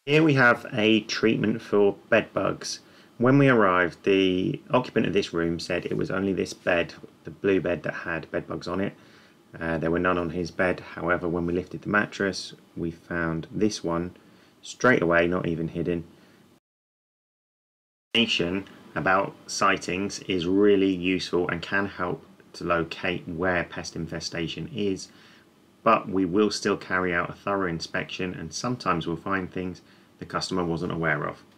Here we have a treatment for bed bugs. When we arrived, the occupant of this room said it was only this bed, the blue bed, that had bed bugs on it. There were none on his bed. However, when we lifted the mattress, we found this one straight away, not even hidden. Information about sightings is really useful and can help to locate where pest infestation is, but we will still carry out a thorough inspection, and sometimes we'll find things the customer wasn't aware of.